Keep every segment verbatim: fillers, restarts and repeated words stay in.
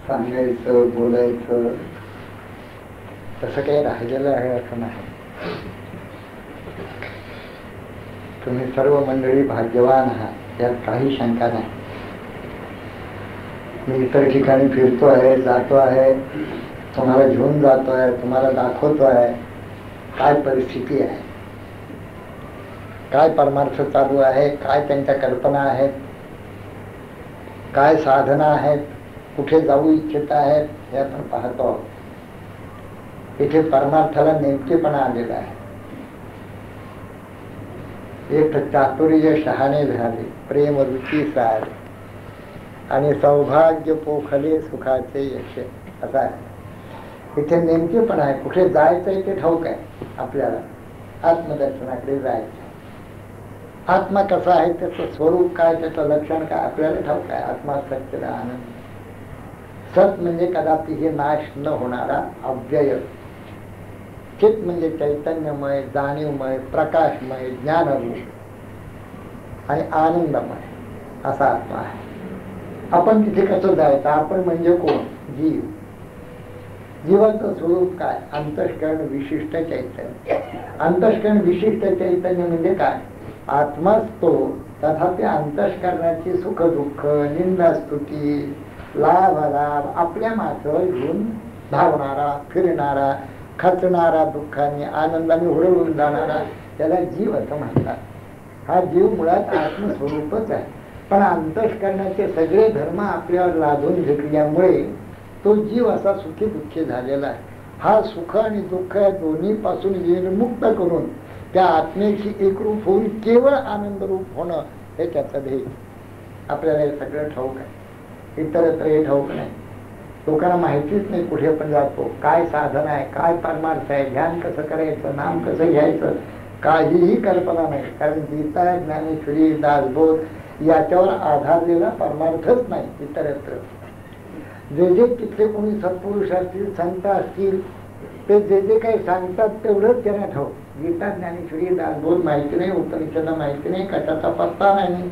सांगायचं बोलायचं तसं काही राहिलेलं आहे असं नाही. तुम्ही सर्व मंडळी भाग्यवान आहात, यात काही शंका नाही. मी इतर ठिकाणी फिरतो आहे, जातो आहे, तुम्हाला घेऊन जातो आहे, तुम्हाला दाखवतो आहे काय परिस्थिती आहे, काय परमार्थ चालू आहे, काय त्यांच्या कल्पना आहेत, काय साधना आहेत, कुठे जाऊ इच्छित आहेत, हे आपण पाहतो. इथे परमार्थाला नेमकेपणा आलेला आहे. एक चातुर्य शहाणे झाले, प्रेम रुची सारे आणि सौभाग्य पोखले सुखाचे यश, असा आहे. इथे नेमकेपणा आहे. कुठे जायचं आहे ते ठाऊक आहे आपल्याला. आत्मदर्शनाकडे जायचं. आत्मा कसा आहे, त्याचं स्वरूप काय, त्याचं लक्षण काय आपल्याला ठाऊक आहे. आत्मा सत्य आनंद. सत म्हणजे कदापिही नाश न होणारा अव्यय. चित म्हणजे चैतन्यमय, जाणीवमय, प्रकाशमय, ज्ञानरूप आणि आनंदमय असा आत्मा आहे. आपण तिथे कसं जायचं? आपण म्हणजे कोण? जीव. जीवाचं स्वरूप काय? अंतःकरण विशिष्ट चैतन्य. अंतःकरण विशिष्ट चैतन्य म्हणजे काय? आत्माच तो, तथापि अंतःकरणाची सुख दुःख, निंदा स्तुती, लाभ अलाभ आपल्या माथं घेऊन धावणारा, फिरणारा, खचणारा, दुःखाने आनंदाने हुरळून जाणारा, त्याला जीव असं म्हणतात. हा जीव मुळात आत्मस्वरूपच आहे. पण अंतःकरणाचे सगळे धर्म आपल्यावर लादून घेतल्यामुळे तो जीव असा सुखी दुःखी झालेला आहे. हा सुख आणि दुःख या दोन्ही पासून विमुक्त करून त्या आत्मेशी एकरूप होऊन केवळ आनंदरूप होणं हे त्याचं ध्येय. आपल्याला हे सगळं ठाऊक आहे, इतरत्र हे ठाऊक नाही. लोकांना माहितीच नाही. कुठे पण जातो, काय साधन आहे, काय परमार्थ आहे, ध्यान कसं करायचं, नाम कसं घ्यायचं, काहीही कल्पना नाही. कारण गीता, ज्ञानेश्वरी, दासबोध याच्यावर आधारलेला परमार्थच नाही. इतरत्र जे जे तिथले कोणी सत्पुरुष असतील, संत असतील, ते जे जे काही सांगतात तेवढंच त्यांना ठाऊक. गीता, ज्ञानेश्वरी, दासबोध माहिती नाही, उपनिषद माहिती नाही, कशाचा पत्ता नाही.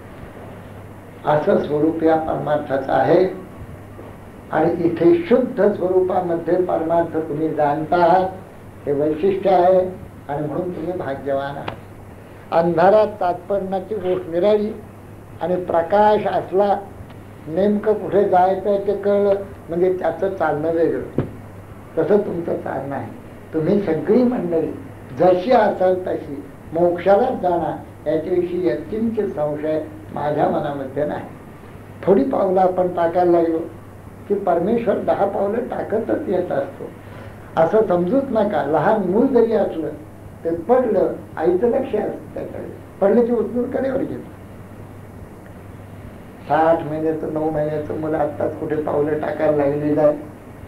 असं स्वरूप या परमार्थाचं आहे. आणि इथे शुद्ध स्वरूपामध्ये परमार्थ तुम्ही जाणता आहात, हे वैशिष्ट्य आहे. आणि म्हणून तुम्ही भाग्यवान आहात. अंधारात तात्पर्याची गोष्ट निराळी आणि प्रकाश असला, नेमकं कुठे जायचं आहे ते कळलं म्हणजे त्याचं चालणं वेगळं. तसं तुमचं चालणं आहे. तुम्ही सगळी मंडळी जशी असाल तशी मोक्षालाच जाणार याच्याविषयी यत्किंचित संशय माझ्या मनामध्ये नाही. थोडी पावलं आपण टाकायला लागलो की परमेश्वर दहा पावलं टाकतच येत असतो असं समजूच नका. लहान मूल जरी असलं ते पडलं, आईचं लक्ष असतं त्याकडे, पडलं की उचलून कडेवर घेतो. आठ महिन्याचं नऊ महिन्याचं मुलं आत्ताच कुठे पावलं टाकायला लागलेलं आहे,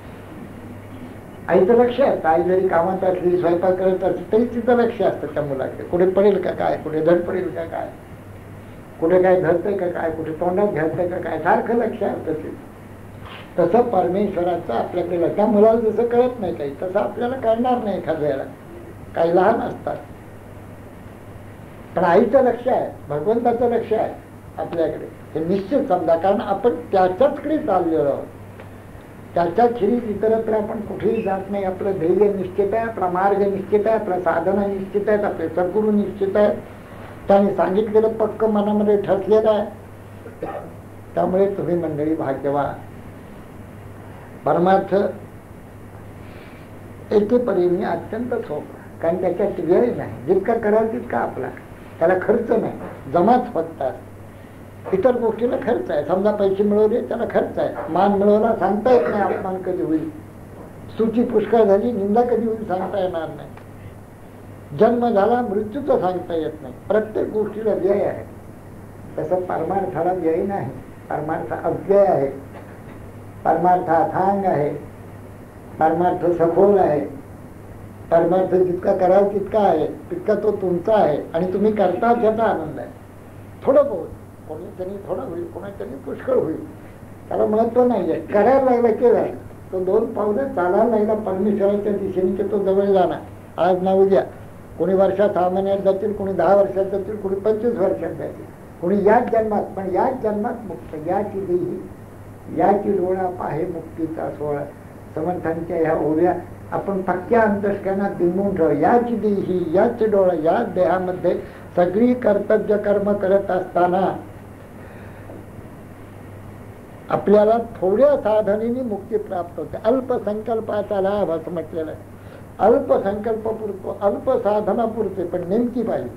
आईचं लक्ष असतं. आई जरी कामात असली, स्वयंपाक करत असली तरी तिचं लक्ष असतं त्या मुलाकडे. कुठे पडेल का काय, कुठे धड पडेल का काय, कुठे काय धरतंय का काय, कुठे तोंडात घ्यायचंय का काय, सारखं लक्ष असतं ते. तसं परमेश्वराचं आपल्याकडे लक्ष. त्या मुलाला जसं कळत नाही काही तसं आपल्याला कळणार नाही एखाद्या वेळेला. काही लहान असतात पण आईचं लक्ष आहे, भगवंताचं लक्ष आहे आपल्याकडे, हे निश्चित समजा. कारण आपण त्याच्याचकडे चाललेलो आहोत. त्याच्या खिरीत इतरत्र आपण कुठेही जात नाही. आपलं ध्येय निश्चित आहे, आपला मार्ग निश्चित आहे, आपल्या साधना निश्चित आहेत, आपले सद्गुरू निश्चित आहेत. त्याने सांगितलेलं पक्क मनामध्ये ठसलेलं आहे. त्यामुळे तुम्ही मंडळी भाग्यवान. परमार्थ एकेपरीने अत्यंत सोपं, कारण त्याच्यात वेळ नाही. जितका कराल तितका आपला, त्याला खर्च नाही, जमाच फक्त. इतर गोष्टीला खर्च आहे. समजा पैसे मिळवले त्याला खर्च आहे. मान मिळवला सांगता येत नाही अपमान कधी होईल, स्तुती पुष्कळ झाली निंदा कधी होईल सांगता येणार नाही. जन्म झाला मृत्यूचं सांगता येत नाही. प्रत्येक गोष्टीला व्यय आहे. तसं परमार्थाला व्यय नाही. परमार्थ अव्यय आहे. परमार्थ अथांग आहे. परमार्थ सखोल आहे. परमार्थ जितका कराल तितका आहे, तितका तो तुमचा आहे आणि तुम्ही करता त्याचा आनंद आहे. थोडं बहुत कोणीतरी थोडं होईल, कोणातरी पुष्कळ होईल, त्याला महत्व नाही आहे. करायला लागला केला तो दोन पावलं चालायला लागला परमेश्वराच्या दिशेने की तो जवळ जाणार. आज ना उद्या कोणी वर्षात सहा महिन्यात जातील, कोणी दहा वर्षात जातील, कोणी पंचवीस वर्षात जातील, कोणी याच जन्मात. पण याच जन्मात मुक्त याची देही याची डोळा पाहे मुक्तीचा सोहळा. समर्थांच्या ह्या ओव्या आपण पक्क्या अंतष्करणात बिंबवून ठेव. याची देही, याच डोळा, याच देहामध्ये सगळी कर्तव्य कर्म करत असताना आपल्याला थोड्या साधनेने मुक्ती प्राप्त होते. अल्पसंकल्पाचा लाभ असं म्हटलेलं आहे. अल्पसंकल्प पुरतो, अल्प साधना पुरते, पण नेमकी पाहिजे.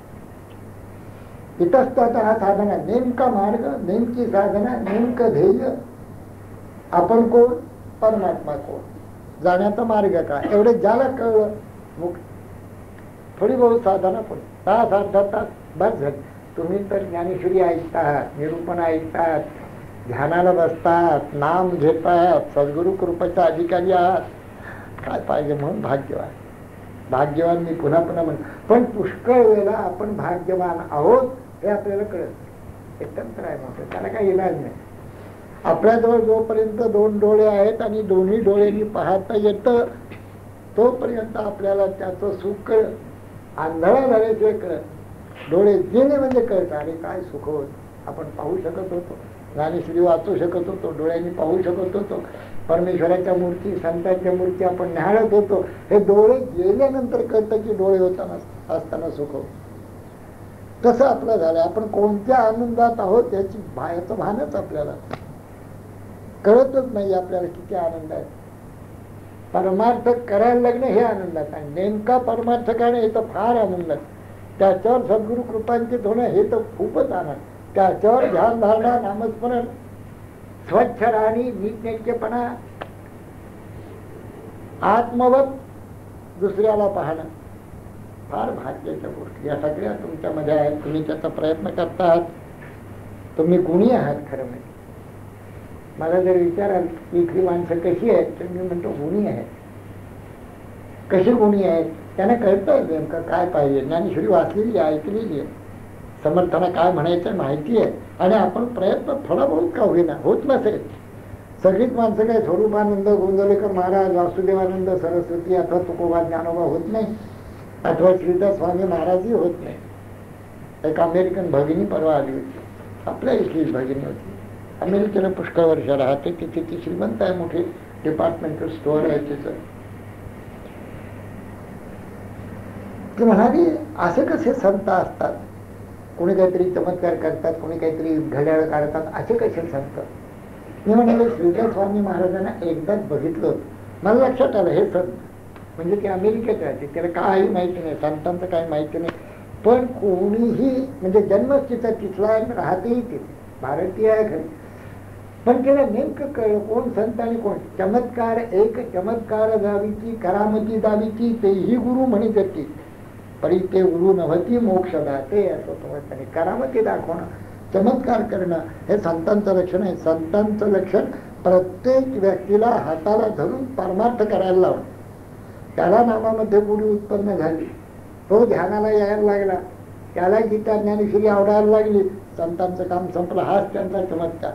इतस्ततः हा साधना, नेमका मार्ग, नेमकी साधना, नेमकं ध्येय. आपण कोण, परमात्मा कोण, जाण्याचा मार्ग काय, एवढे ज्याला कळलं मुक्त. थोडी बहुत साधना पण तास अर्धा तास बस झाली. तुम्ही तर ज्ञानेश्वरी ऐकतात, निरूपण ऐकतात, ध्यानाला बसतात, नाम घेतात, सद्गुरु कृपेचा अधिकारी आहात, काय पाहिजे म्हणून भाग्यवान. भाग्यवान मी पुन्हा पुन्हा म्हणतो, पण पुष्कळ वेळेला आपण भाग्यवान आहोत हे आपल्याला कळत नाही. हे तंत्र आहे म्हणतो, त्याला काही इलाज नाही. आपल्याजवळ जोपर्यंत दोन डोळे आहेत आणि दोन्ही डोळ्यांनी पाहता येतं तोपर्यंत आपल्याला त्याचं सुख कळत. आंधळा झाल्याशिवाय कळत. डोळे गेले म्हणजे कळतं आणि काय सुख होत. आपण पाहू शकत होतो, ज्ञानेश्वरी वाचू शकत होतो, डोळ्यांनी पाहू शकत होतो, परमेश्वराच्या मूर्ती, संतांच्या मूर्ती आपण न्याहाळत होतो. हे डोळे गेल्यानंतर कळतं की डोळे होताना असताना सुख होत. तसं आपलं झालं. आपण कोणत्या आनंदात आहोत याची याचं भानच आपल्याला कळतच नाही. आपल्याला किती आनंद आहे. परमार्थ करायला लागणे हे आनंदात आहे. नेमका परमार्थ करणे हे तर फार आनंद आहे. त्याच्यावर सद्गुरु कृपांकित होणं हे तर खूपच आनंद. त्याच्यावर ध्यान धारणा, नामस्मरण, स्वच्छ राहणी, नीटनेटकेपणा, आत्मवत दुसऱ्याला पाहणं फार भाग्याच्या गोष्टी. या सगळ्या तुमच्यामध्ये आहेत. तुम्ही त्याचा प्रयत्न करतात. तुम्ही गुणी आहात. खरं म्हणजे मला जर विचाराल इथली माणसं कशी आहेत तर मी म्हणतो गुणी आहेत. कशी गुणी आहेत त्यांना कळतं नेमकं काय पाहिजे. ज्ञानेश्वरी वाचलेली आहे, ऐकलेली आहे, समर्थांना काय म्हणायचं माहिती आहे, आणि आपण प्रयत्न थोडा बहुत का होईना होत नसेल. सगळीच माणसं काय स्वरूपानंद गोंदवलेकर महाराज, वासुदेवानंद सरस्वती अथवा तुकोबा ज्ञानोबा होत नाही, अथवा श्रीदास स्वामी महाराजही होत नाही. एक अमेरिकन भगिनी परवा आली होती. आपल्या इथली भगिनी होती. अमेरिकेला पुष्कळ वर्ष राहते. तिथे ती श्रीमंत आहे, मोठे डिपार्टमेंटल स्टोअर आहे तिचं. ती म्हणाली असे कसे संत असतात, कोणी काहीतरी चमत्कार करतात, कोणी काहीतरी घड्याळ काढतात, असे कसे संत. मी म्हणाले श्रीदास स्वामी महाराजांना एकदाच बघितलं होतं. मला लक्षात आलं हे संत म्हणजे ते अमेरिकेत राहते, त्याला काही माहिती नाही, संतांचं काही माहिती नाही. पण कोणीही म्हणजे जन्मच तिचा तिथला राहतेही तिथे, भारतीय आहे खरी, पण त्याला नेमकं कळलं कोण संत आणि कोण. चमत्कार एक चमत्कार दावीची, करामती दावीची, तेही गुरु म्हणत होती, परी ते गुरु नव्हती मोक्ष दाते असं समजताना. करामती दाखवणं, चमत्कार करणं हे संतांचं लक्षण आहे. संतांचं लक्षण प्रत्येक व्यक्तीला हाताला धरून परमार्थ करायला लावणं. त्याला नामामध्ये गुढी उत्पन्न झाली, तो ध्यानाला यायला लागला, त्याला गीता ज्ञानेश्वरी आवडायला लागली, संतांचं काम संपलं. हाच त्यांचा चमत्कार.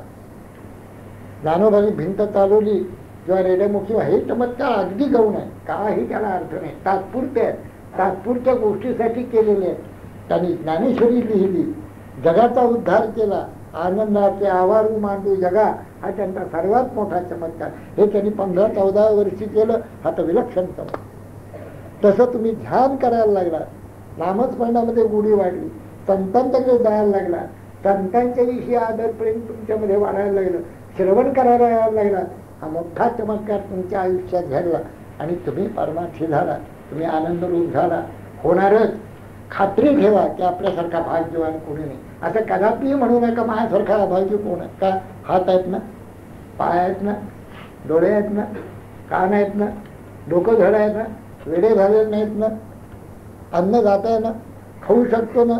ज्ञानोबानी भिंत चालवली किंवा रेड्यामुखी, हे चमत्कार अगदी गौण आहे, काही त्याला अर्थ नाही, तात्पुरते आहेत, तात्पुरत्या गोष्टीसाठी केलेले आहेत. त्यांनी ज्ञानेश्वरी लिहिली, जगाचा उद्धार केला, आनंदाचे आवारू मांडू जगा, हा त्यांचा सर्वात मोठा चमत्कार. हे त्यांनी पंधरा चौदा वर्षी केलं, हा तर विलक्षण चमत्कार. तसं तुम्ही ध्यान करायला लागला, नामस्मरणामध्ये गुढी वाढली, संतांच्याकडे जायला लागला, संतांच्या विषयी आदर प्रेम तुमच्यामध्ये वाढायला लागलं, श्रवण करायला यायला लागला, हा मोठा चमत्कार तुमच्या आयुष्यात घडला आणि तुम्ही परमार्थी झाला, तुम्ही आनंदरूप झाला. होणारच. खात्री ठेवा की आपल्यासारखा भाग्यवान कोणी नाही. असं कदापि म्हणू नका माझ्यासारखा अभाग्य कोण आहे. का हात आहेत ना, पाय आहेत ना, डोळे आहेत ना, कान आहेत ना, डोकं धड आहेत ना, वेडे झालेले नाहीत ना, अन्न जात आहे ना, खाऊ शकतो ना,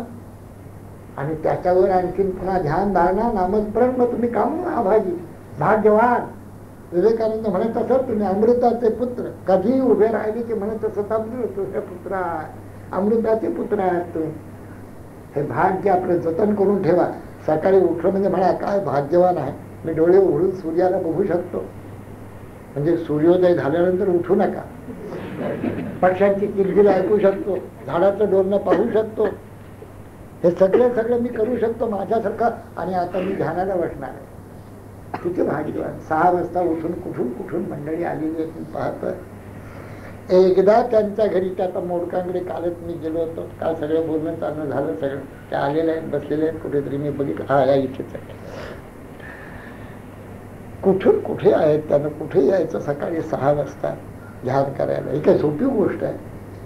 आणि त्याच्यावर आणखीन पुन्हा ध्यान धारणा नामस्मरण, मग तुम्ही काम अभागी भाग्यवान. विवेकानंद म्हणत असत तुम्ही अमृताचे पुत्र, कधी उभे राहिले की म्हणत असत तुझे पुत्र अमृताचे पुत्र आहात तुम्ही. हे भाग्य आपलं जतन करून ठेवा. सकाळी उठलं म्हणजे म्हणा काय भाग्यवान आहे, मी डोळे उघडून सूर्याला बघू शकतो. म्हणजे सूर्योदय झाल्यानंतर उठू नका. पक्ष्यांची किलबिल ऐकू शकतो, झाडाचं डोलणं पाहू शकतो, हे सगळं सगळं मी करू शकतो माझ्यासारखं. आणि आता मी ध्यानाला बसणार आहे. किती भाग्यवान. सहा वाजता उठून कुठून कुठून मंडळी आलेली आहेत पाहतं. एकदा त्यांच्या घरी, त्या आता मोडकांकडे कालच मी गेलो होतो, काल सगळं बोलणं चालणं झालं, सगळं त्या आलेले आहेत, बसलेले आहेत कुठेतरी, मी बघितलं हा या इथेच आहे. कुठून कुठे आहेत, त्यानं कुठे यायचं सकाळी सहा वाजता ध्यान करायला? ही काही सोपी गोष्ट आहे?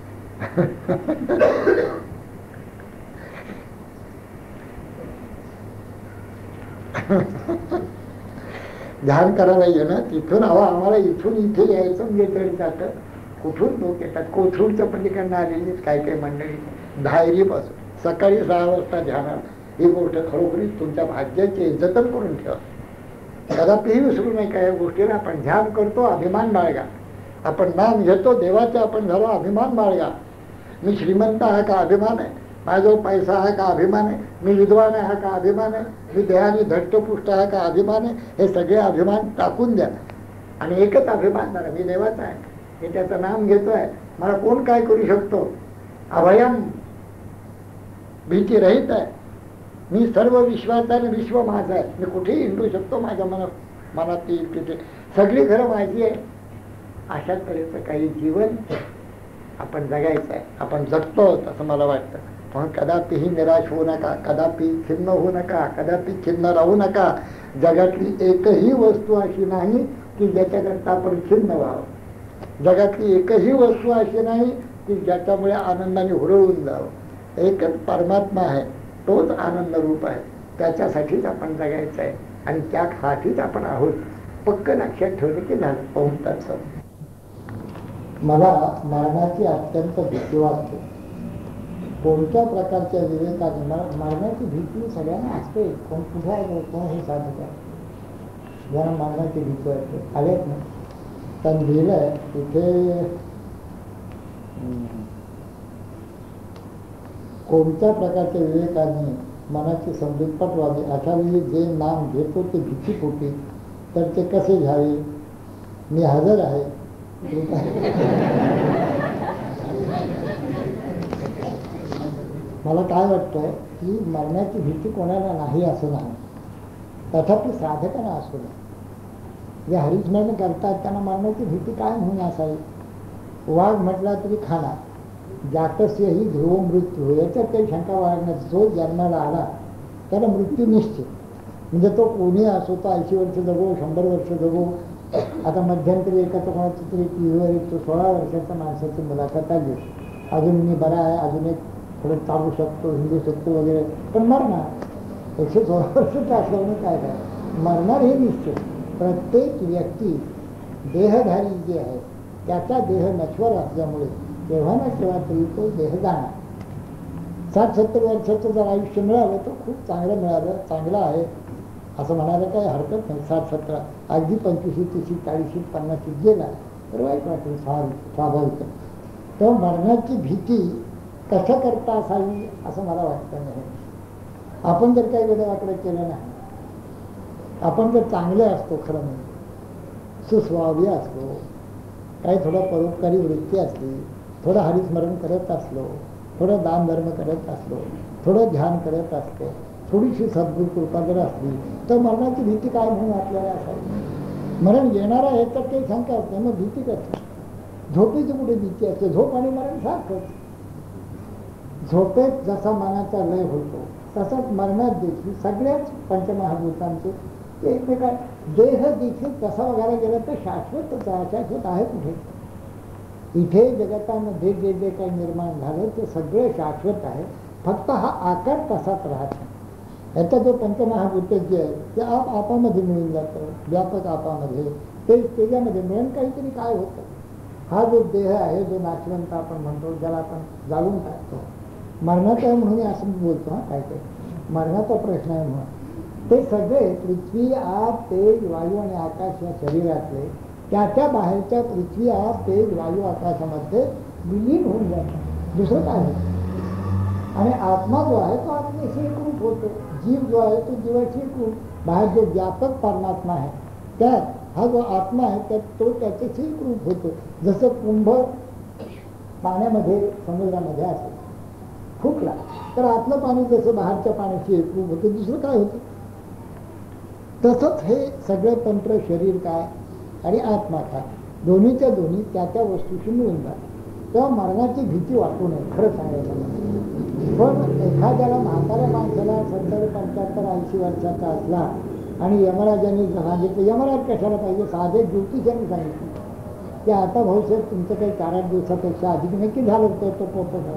ध्यान करायला येणं, तिथून हवा आम्हाला इथून इथे यायचं म्हणजे तरी जातं. कुठून लोक येतात, कोथरूडच्या पलीकडनं आलेली काय काय मंडळी, धायरीपासून सकाळी सहा वाजता ध्यानाला. ही गोष्ट खरोखरीच तुमच्या भाग्याची जतन करून ठेवा, कदापिही विसरू नये. काय गोष्टीला आपण ध्यान करतो, अभिमान बाळगा. आपण नाम घेतो देवाचे, आपण झालो अभिमान बाळगा. मी श्रीमंत आहे का अभिमान आहे, माझ्याजवळ पैसा आहे का अभिमान आहे, मी विद्वान आहे का अभिमान आहे, मी देहाने धष्टपुष्ट आहे का अभिमान आहे. हे सगळे अभिमान टाकून द्या आणि एकच अभिमान धरा, मी देवाचा आहे, मी त्याचं नाम घेतोय, मला कोण काय करू शकतो. अभयम, भीती रहित आहे, मी सर्व विश्वाचा आणि विश्व माझा आहे, मी कुठेही हिंडू शकतो, माझ्या मनात मनात येईल तिथे, सगळी घरं माझी आहे. अशा तऱ्हेचं काही जीवन आपण जगायचं आहे, आपण जगतो असं मला वाटतं. पण कदापिही निराश होऊ नका, कदापि खिन्न होऊ नका, कदापि खिन्न राहू नका. जगातली एकही वस्तू अशी नाही की ज्याच्याकरता आपण खिन्न व्हावं. जगातली एकही वस्तू अशी नाही की ज्याच्यामुळे आनंदाने हुरळून जावं. एकच परमात्मा आहे, तोच आनंद रूप आहे, त्याच्यासाठीच आपण जगायचं आहे आणि त्यासाठीच आपण आहोत. पक्क लक्षात ठेवलं की झालं. पाहतात सर, मला मरणाची अत्यंत भीती वाटते. कोणत्या प्रकारच्या विवेकाने मरणाची भीती सगळ्यांना असते. कोण कुठे आहे, कोण हे साधक आहे, ज्यांना मरणाची भीती वाटते. आलेत ना, त्यांनी लिहिलंय तिथे, कोणत्या प्रकारच्या विवेकाने मनाची समजूत पटवावी. अशा वेळी जे नाम घेतो ते भीती पोटी, तर ते कसे घ्यावे. मी हजर आहे. मला काय वाटतं की मरण्याची भीती कोणाला नाही असं नाही, तथापि साधकांना असू नये. जे हरिस्मरण करतात त्यांना मरण्याची भीती काय म्हणून असावी. वाघ म्हटला तरी खाना, जातस्य ही ध्रुव मृत्यू, याच्यात काही शंका वाढणार. जो जन्माला आला त्याला मृत्यू निश्चित. म्हणजे तो कोणी असो, तो ऐंशी वर्ष जगो, शंभर वर्ष जगो. आता मध्यंतरी एकाचं कोणाचं तरी टी व्हीवर एक तो सोळा वर्षाच्या माणसाची मुलाखत आली, अजून मी बरा आहे, अजून एक थोडं चालू शकतो, हिंदू शकतो वगैरे, पण मरणार. एकशे सोळा वर्षाचं असल्यामुळे काय काय मरणार हे निश्चित. प्रत्येक व्यक्ती देहधारी जे आहे त्याचा देह नश्वर असल्यामुळे तेव्हा ना तेव्हा तरी तो देह जाणार. साठ सत्तर वर्षाचं जर आयुष्य मिळालं तर खूप चांगलं मिळालं, चांगलं आहे असं म्हणायला काही हरकत नाही. साठ सतरा अगदी पंचवीशी तीसशी चाळीशी पन्नाशी गेला तर वाईट वाटेल, स्वाभाविक. तर मरणाची भीती कशा करता असावी असं मला वाटतं नाही. आपण जर काही वेगळ्याकडे केलं नाही, आपण जर चांगले असतो, खरं म्हणजे सुस्वावी असलो, काही थोडं परोपकारी वृत्ती असली, थोडं हरिस्मरण करत असलो, थोडं दानधर्म करत असलो, थोडं ध्यान करत असलो, थोडीशी सद्गुरू कृपा जर असली तर मरणाची भीती काय म्हणून आपल्याला असावी. मरण येणार आहे तर काही शंका असते, मग भीती कसली. झोपेची कुठे भीती असते. झोप आणि मरण सारखंच. झोपेत जसा मनाचा लय होतो तसाच मरणात देखील सगळ्याच पंचमहाभूतांचे एकमेका देह देखील तसा वगैरे गेला तर शाश्वतच आहे. शाश्वत आहे कुठे. इथे जगतामध्ये जे जे काही निर्माण झालं ते सगळं शाश्वत आहे, फक्त हा आकार तसाच राहत नाही. याचा जो पंचमहाभूत जे आहे ते आप आपामध्ये मिळून जातं, व्यापक आपामध्ये, ते त्याच्यामध्ये मिळून काहीतरी काय होतं. हा जो देह आहे, जो नाशवंत आपण म्हणतो, ज्याला आपण जाळून टाकतो, मरणाचा आहे म्हणून असं बोलतो. हा काय काय मरणाचा प्रश्न आहे म्हणून ते सगळे पृथ्वी, आप, तेज, वायू आणि आकाश या शरीरातले त्याच्या बाहेरच्या पृथ्वी, आप, तेज, वायू, आकाशामध्ये विलीन होऊन जातात. दुसरं काय होतं. आणि आत्मा जो आहे तो आत्मेशी एकरूप होतो. जीव जो आहे तो जीवाशी एकरूप. बाहेर जो व्यापक परमात्मा आहे त्यात हा जो आत्मा आहे त्यात तो त्याच्याशी एकरूप होतो. जसं कुंभ पाण्यामध्ये समुद्रामध्ये असेल, फुकला तर आतलं पाणी जसं बाहेरच्या पाण्याशी एकरूप होतं, दुसरं काय होतं. तसंच हे सगळं तंत्र शरीर काय आणि आत्मा काय दोन्हीच्या दोन्ही त्या त्या वस्तूशी मिळून जातात. तेव्हा मरणाची भीती वाटू नये खरं सांगायचं म्हणजे. पण एखाद्याला म्हाताऱ्या माणसाला सत्तर पंच्याहत्तर ऐंशी वर्षाचा असला आणि यमराजांनी सांगितलं, यमराज कशाला पाहिजे, साधे ज्योतिषांनी सांगितलं की आता भाऊसाहेब तुमचं काही चार आठ दिवसापेक्षा अधिक नक्की झालं होतं, तो पोट झाला.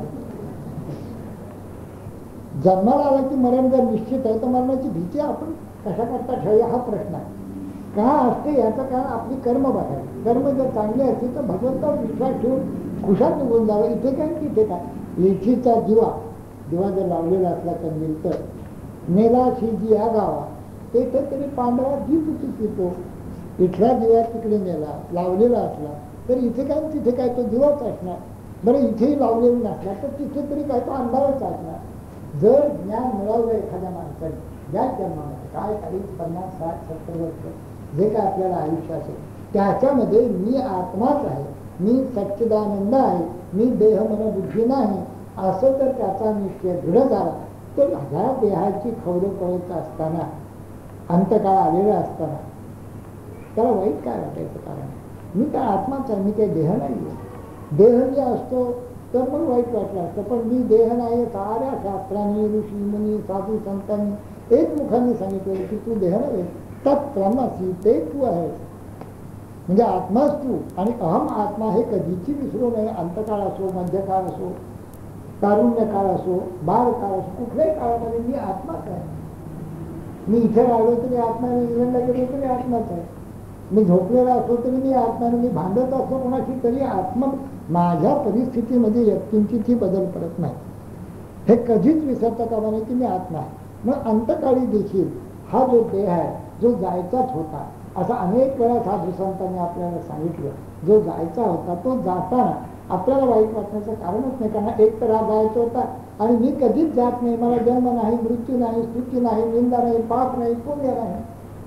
जन्माला आला की मरण जर निश्चित आहे तर मरणाची भीती आपण कशा करता ठेवूया हा प्रश्न आहे. का असते याचं कारण आपली कर्म बघायला. कर्म जर चांगले असतील तर भगवंतावर विश्वास ठेवून खुशाल निघून जावं. इथे काय तिथे काय. लेखीचा दिवा दिवा जर लावलेला असला कंदील तर नेला शिजी या गावा तेथे तरी पांढरा दीप पितो. इथला दिवा तिकडे नेला लावलेला असला तर इथे काय तिथे काय तो दिवाच असणार. बरं इथेही लावलेला नसला तर तिथे तरी काय तो अंधारच असणार. जर ज्ञान मिळवलं एखाद्या माणसाने ज्या जन्मामध्ये काय चाळीस पन्नास साठ सत्तर वर्ष जे काय आपल्याला आयुष्य असेल त्याच्यामध्ये मी आत्माच आहे, मी सच्चिदानंद आहे, मी देह मन बुद्धी नाही असं तर त्याचा निश्चय दृढ झाला तर ह्या देहाची खवरं कळत असताना अंतकाळ आलेला असताना त्याला वाईट काय वाटायचं कारण मी काय आत्माच आहे, मी काही देह नाही आहे. देह जे असतो तर मग वाईट वाटलं असतं. पण मी देह नाही साऱ्या शास्त्रांनी ऋषी मुनी साधू संतांनी एक मुखाने सांगितलं की तू देह नव्हे तत्प्रमासी ते तू आहेस. म्हणजे आत्माच तू आणि अहम आत्मा हे कधीची विसरू नये. अंतकाळ असो, मध्यकाळ असो, तारुण्यकाळ असो, बालकाळ असो, कुठल्याही काळामध्ये मी आत्माच आहे. मी इथे राहिलो तरी आत्मा, मी इंग्लंडला गेलो तरी आत्माच आहे. मी झोपलेला असतो तरी मी आत्माने, मी भांडत असतो कोणाशी तरी आत्मा. माझ्या परिस्थितीमध्ये व्यक्तींची बदल पडत नाही. हे कधीच विसरता कामा नये की मी आत्मा आहे. मग अंतकाळी देखील हा जो देह आहे जो जायचाच होता असं अनेक वेळा साधू संतांनी आपल्याला सांगितलं. जो जायचा होता तो जाताना आपल्याला वाईट वाटण्याचं कारणच नाही. कारण एक तर हा जायचा होता आणि मी कधीच जात नाही. मला जन्म नाही, मृत्यू नाही, स्तुती नाही, निंदा नाही, पाप नाही, पुण्य नाही.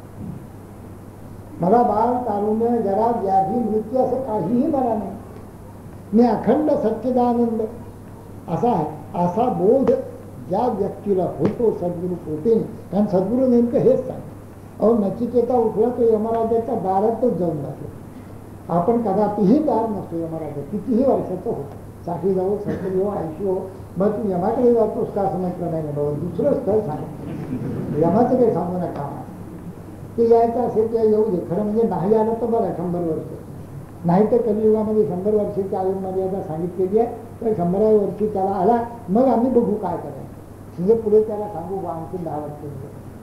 मला बाळ तारुण्य जरा व्याधी मृत्यू असं काहीही मला नाही. मी अखंड सच्चिदानंद असा आहे. असा बोध ज्या व्यक्तीला होतो सद्गुरू पोटेने. कारण सद्गुरू नेमकं हेच सांग. अहो नचिकेता उठला तो यमराजाच्या दारातच जाऊन जातो. आपण कदापिही दार नसतो यमराजा कितीही वर्षाचं होतो. साठी जाऊ सत्तरी हो ऐंशी हो मग तू यमाकडे जातोस का असं म्हटलं नाही बाबा. दुसरं स्थळ सांग. यमाचं काही सांगू नका. ते यायचं असेल तर येऊ दे. खरं म्हणजे नाही आलं तर बरं शंभर वर्ष. नाही तर कलियुगामध्ये शंभर वर्षाची आयु मर्यादा सांगितलेली आहे. तर शंभराव्या वर्षी त्याला आला मग आम्ही बघू काय करायचं. म्हणजे पुढे त्याला सांगू बा आणखी दहा वर्ष.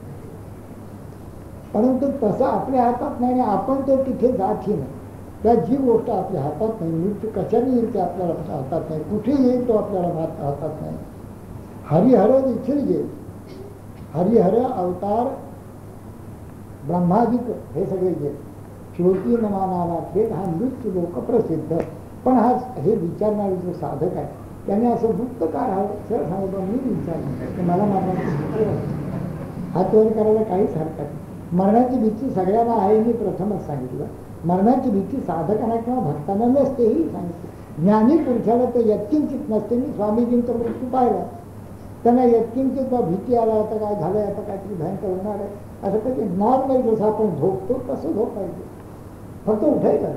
परंतु तसं आपल्या हातात नाही. आपण तो तिथे जात ही नाही. त्या जी गोष्ट आपल्या हातात नाही, मृत्यू कशाने येईल ते आपल्याला हातात नाही, कुठे येईल तो आपल्याला हातात नाही. हरिहर देखील येईल. हरिहर अवतार ब्रह्मादिक हे सगळे जे शेवटी नमानाला खेळ हा मृत्यू लोक प्रसिद्ध. पण हा हे विचारणारे जो साधक आहे त्याने असं मुक्त काय राहावं. सर सांगतो मी विचारलं मला मरणाची हात वर करायला काहीच हरकत नाही. मरणाची भीती सगळ्यांना आहे मी प्रथमच सांगितलं. मरणाची भीती साधकांना किंवा भक्तांना नसतेही सांगितलं. ज्ञानी पुरुषाला तर यत्किंचित नसते. मी स्वामीजींचा मृत्यू पाहिला. त्यांना यत्किंचित भीती आला आता काय झालंय आता काहीतरी भयंकर होणार आहे असं कधी नॉर्मल जसं आपण झोपतो तसं झोपायचं. फक्त उठायचं.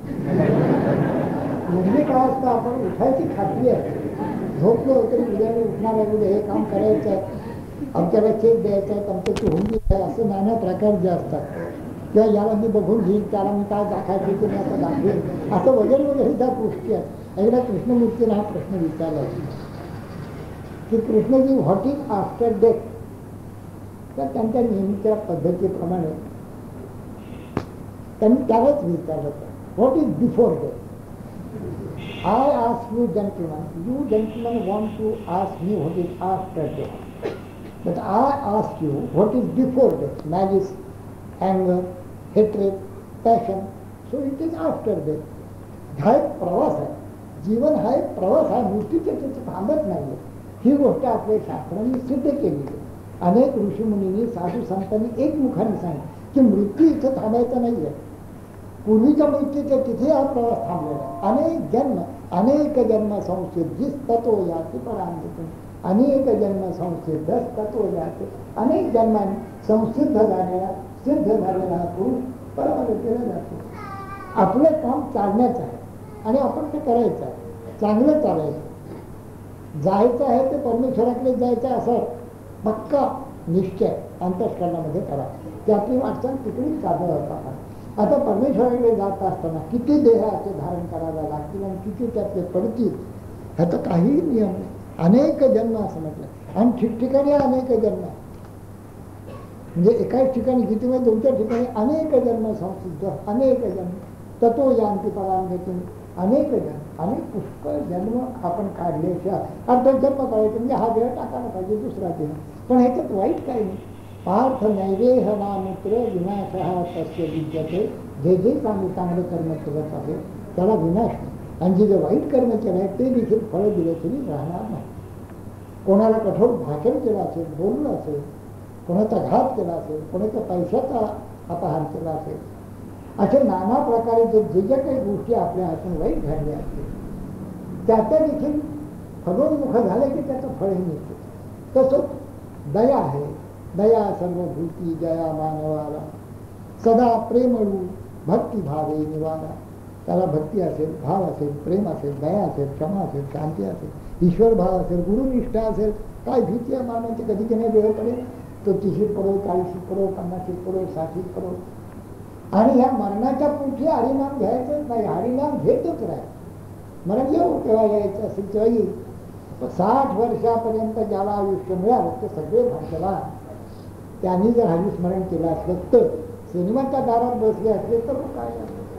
म्हणजे काय असतं आपण उठायची खात्री आहे. झोपलो तरी उद्याने उठणार आहे, उद्या हे काम करायचं आहे, आमच्याला चेक द्यायचा आहे, आमच्याची हुंडी आहे, असं नाना प्रकार जे असतात. किंवा याला मी बघून घेईन, त्याला मी काय दाखवायचं ते मी आता दाखवेन, असं वगैरे वगैरे त्या गोष्टी आहेत. एकदा कृष्णमूर्तीने हा प्रश्न विचारला की Krishnaji what is after death. तर त्यांच्या नेहमीच्या पद्धतीप्रमाणे त्यांनी त्यालाच विचारलं what is before death. I ask you gentleman, you gentleman want to ask me what is after death, but I ask you what is before death. Malice, anger, hatred, passion, so it is after death. हा एक प्रवास आहे. जीवन हा एक प्रवास आहे. मृत्यूच्या तिथे थांबत नाही. ही गोष्ट आपल्या शास्त्रांनी सिद्ध केलेली आहे. अनेक ऋषीमुनींनी साधू संतांनी एक मुखाने सांगितलं की मृत्यू इथं थांबायचा नाही आहे. पूर्वीच्या मृत्यूच्या तिथे हा प्रवास थांबलेला आहे. अनेक जन्म अनेक जन्म संसिद्धीस तत्व याचे परांगतून अनेक जन्म संसिद्ध तत्व याचे अनेक जन्मांनी संसिद्ध झालेला सिद्ध झालेला हा पुरुष परमगतीला जातो. आपलं काम चालण्याचं आहे आणि आपण ते करायचं आहे, चांगलं चालायचं. जायचं आहे ते परमेश्वराकडे जायचं असं पक्का निश्चय अंतःकरणामध्ये करा, की आपली वाटचाल तिकडे चालू होता. आता परमेश्वराकडे जात असताना किती देहाचे धारण करावे लागतील आणि किती त्यातले पडतील ह्याचा काही नियम नाही. अनेक जन्म असं म्हटलं आणि ठिकठिकाणी अनेक जन्म, म्हणजे एकाच ठिकाणी गीतेमध्ये दोन चार ठिकाणी अनेक जन्म संसिद्ध, अनेक जन्म तत्व यांती परांगती, अनेक जन्म अनेक पुष्कळ जन्म आपण काढल्याशिवाय अर्थ जन्म काढायचं म्हणजे हा वेळ टाकायला पाहिजे दुसरा दिन. पण ह्याच्यात वाईट काही नाही. पार्थ नैवेह नामित्र विनाशः तस्य विद्यते. जे जे चांगलं चांगलं कर्म करत असेल त्याला विनाश नाही, आणि जे जे वाईट कर्म केलं आहे ते देखील फळ दिले तरी राहणार नाही. कोणाला कठोर भाषण केलं असेल, बोललं असेल, कोणाचा घात केला असेल, कोणाच्या पैशाचा अपहार केला असेल, असे नाना प्रकारे जे जे ज्या काही गोष्टी आपल्या हातून वाईट घडल्या असतील त्याच्या देखील फलोन्मुख झाले की त्याचं फळही मिळते. तसंच दया आहे. दया सर्वभूती जया मानवाला सदा प्रेमळू भक्तिभावे निवारा. त्याला भक्ती असेल, भाव असेल, प्रेम असेल, दया असेल, क्षमा असेल, शांती असेल, ईश्वर भाव असेल, गुरुनिष्ठा असेल, काय भीती आहे मानवाची कधी की नाही वेळ पडेल तो तीसशे पडो, चाळीशी पडो, पन्नाशी पडो, साठी पडो. आणि ह्या मरणाच्या पुढे हरिनाम घ्यायचंच नाही, हरिनाम घेतच राहील. मरण येऊ तेव्हा यायचं असेल तेव्हा येईल. साठ वर्षापर्यंत ज्याला आयुष्य मिळालं ते सगळे भाग्यवान. त्यांनी जर हरिस्मरण केलं असलं तर सिनेमाच्या दारात बसले असले तर काय,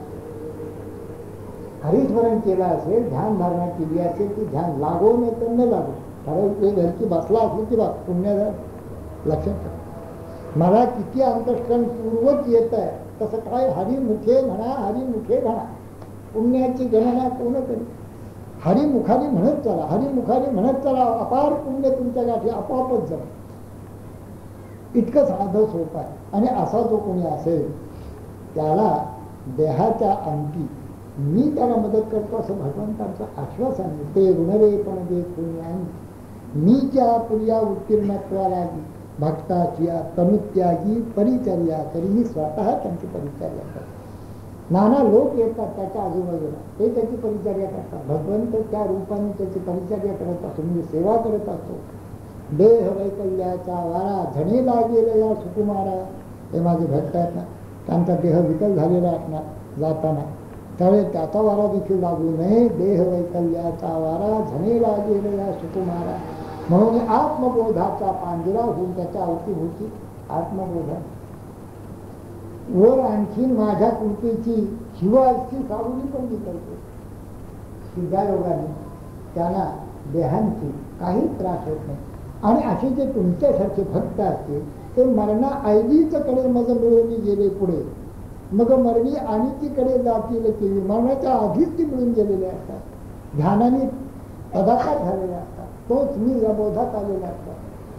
हरिस्मरण केलं असेल, ध्यान धारणा केली असेल की ध्यान लागो नाही तर न लागो, ठरवून घरची बसला असेल की बा पुण्य लक्षात ठेवा. मला किती अंतःकरण पूर्वच येत आहे तसं काय हरिमुखे म्हणा, हरिमुखे म्हणा, पुण्याची गणना कोण करी. हरिमुखाने म्हणत चला, हरिमुखाने म्हणत चला, अपार पुण्य तुमच्या गाठी आपोआपच जम. इतकं साधं सोपं आहे. आणि असा जो कोणी असेल त्याला देहाच्या अंती मी त्याला मदत करतो असं भगवंतांचं आश्वासन आहे. ते ऋणवे पण दे कोणी आणि मीच्या प्रिया उत्तीर्णत्वाला भक्ताची तनुत्यागी परिचर्या तरीही स्वतः त्यांची परिचर्या करतात. नाना लोक येतात त्याच्या आजूबाजूला, ते त्याची परिचर्या करतात. भगवंत त्या रूपाने त्याची परिचर्या करत असतो, म्हणजे सेवा करत असतो. देह वैकल्याचा वारा झणे लागेल या सुकुमारा. हे माझे भक्त आहेत ना, त्यांचा देह विकल झालेला असणार जाताना, त्यामुळे त्याचा वारा देखील लागू नये. देह वैकल्याचा वारा झणे लागेल या सुकुमारा. म्हणून आत्मबोधाचा पांजरा होऊन त्याच्या अवतीभोवती आत्मबोधा. वर आणखी माझ्या कृपेची शिवाची सावली पण मी करतो. सिद्धायोगाने त्यांना देहांची काही त्रास होत नाही. आणि असे जे तुमच्यासारखे भक्त असतील ते मरणा ऐलीच कडे मग मिळून गेले पुढे, मग मरणी आणि तीकडे जातील केली. मरणाच्या आधीच ती मिळून गेलेले असतात, ध्यानाने पदाकार झालेले असतात, तोच मी या बोधात आलेला असतात.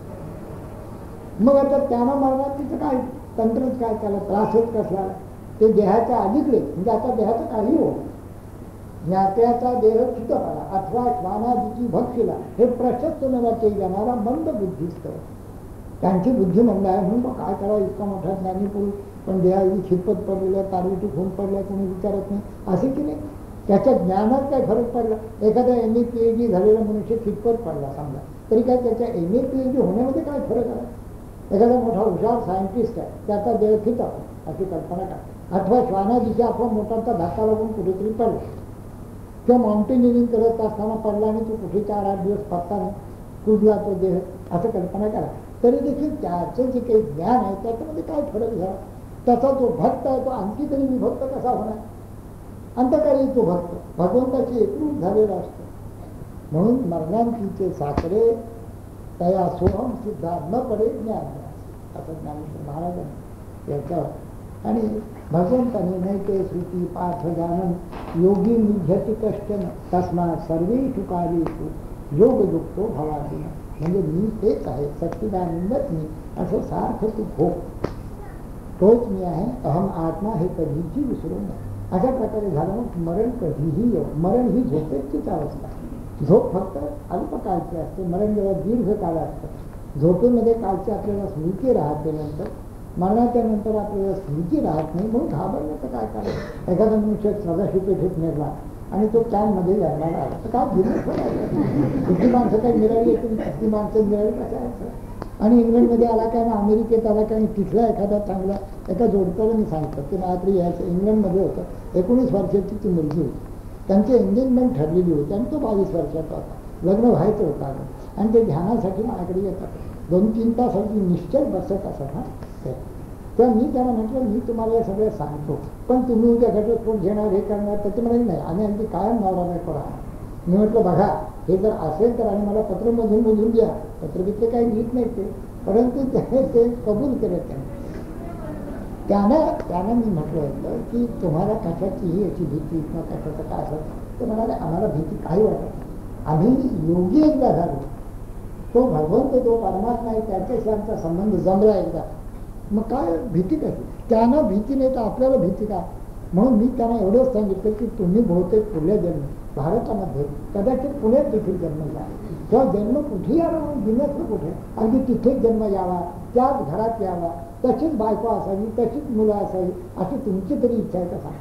मग आता त्यांना मरणात तिचं काय तंत्रच काय, त्याला त्रासच कसला. ते देहाच्या अलीकडे, म्हणजे आता देहाचं काही हो, ज्ञात्याचा देह चितपणा अथवा श्वानादिची भक्षीला हे प्रशस्त नवाचे जाणारा मंद बुद्धिस्त. त्यांची बुद्धी मंद आहे म्हणून मग काय करावं, इतका मोठा ज्ञानी पुरुष पण देहाची खितपत पडलेल्या, तारविटी खून पडल्या, कोणी विचारत नाही असे की नाही. त्याच्या ज्ञानात काय फरक पडला. एखादा M A P H D झालेला मनुष्य खितपत पडला समजा, तरी काय त्याच्या M A P H D होण्यामध्ये काय फरक आहे. एखादा मोठा हुशार सायंटिस्ट आहे, त्याचा देह खिताप अशी कल्पना करा. अथवा श्वानादिच्या आपला मोठाचा धक्का लागून कुठेतरी पडला, किंवा माउंटेनिअरिंग करत असताना पडला आणि तो कुठे चार आठ दिवस पत्ता नाही कुजला तो देह, असं कल्पना करा. तरी देखील त्याचं जे काही ज्ञान आहे त्याच्यामध्ये काय फरक झाला. त्याचा जो भक्त आहे तो आणखी तरी विभक्त कसा होणार. अंतकाळी तो भक्त भगवंताची एकरूप झालेला असतो. म्हणून मरणांतीचे साखरे तया सोहम सुद्धा न पडे ज्ञान असं ज्ञानेश्वर महाराजांनी याच्यावर. आणि भगवंताने नैते श्रुती पाठ जानन योगी निध्यती कष्टन तस्मा सर्वेषु कालेषु योगयुक्तो भवाती. म्हणजे मी तेच आहे, सच्चिदानंदच मी असं सारखं तू हो, तोच मी आहे, अहम आत्मा हे कधीची विसरू नये. अशा प्रकारे झालं मग मरण कधीही येऊ. मरण ही झोपेचीच अवस्था. झोप फक्त अल्पकाळची असते, मरण जेव्हा दीर्घकाळ असतं. झोपेमध्ये कालची आपल्याला स्मृती राहते, नंतर मरणाच्या नंतर आपल्याला स्मृती राहत नाही म्हणून घाबरण्याचं काय कारण. एखादा मनुष्य सदाशिव पेठेत निर्ला आणि तो कॅनमध्ये जन्माला आला तर काय दिलं. किती माणसं काही मिळाली किती माणसं मिळाली कसं. आणि इंग्लंडमध्ये आला काय ना अमेरिकेत आला काय तिथला एखादा चांगला एका जोडप्याला मी सांगतो की रात्री यायचं इंग्लंडमध्ये होतं. एकोणीस वर्षाची ती मुलगी होती. त्यांची एंगेजमेंट ठरलेली होती आणि तो बावीस वर्षाचा होता. लग्न व्हायचं होतं आणि ते ध्यानासाठी माझ्याकडे येतात. दोन तीन तास अगदी निश्चय बसत असत. हा तेव्हा मी त्यांना म्हटलं मी तुम्हाला हे सगळं सांगतो पण तुम्ही उद्या घटस्फोट घेणार हे करणार त्याचे म्हणाले नाही आम्ही अगदी कायम नवरा बायको राहणार. मी म्हटलं बघा हे जर असेल तर आणि मला पत्र मधून मधून द्या. पत्रबित्र काही लिहित नाही ते परंतु त्याने ते कबूल केलं. त्याने त्यानं त्यानं मी म्हटलं होतं की तुम्हाला कशाचीही याची भीती किंवा कशाचं काय असं ते म्हणाले आम्हाला भीती काही वाटत नाही. आम्ही योगी एकदा झालो तो भगवंत तो परमात्मा आहे त्याच्याशी आमचा संबंध जमला एकदा मग काय भीती कशी. त्यांना भीती नाही तर आपल्याला भीती का. म्हणून मी त्यांना एवढंच सांगितलं की तुम्ही बहुतेक पुढल्या जन्म भारतामध्ये कदाचित पुण्यात देखील जन्म घ्या किंवा जन्म कुठेही यावा दिनच कुठे अगदी तिथेच जन्म यावा त्याच घरात यावा तशीच बायको असावी तशीच मुलं असावी अशी तुमची तरी इच्छा आहे का सांग.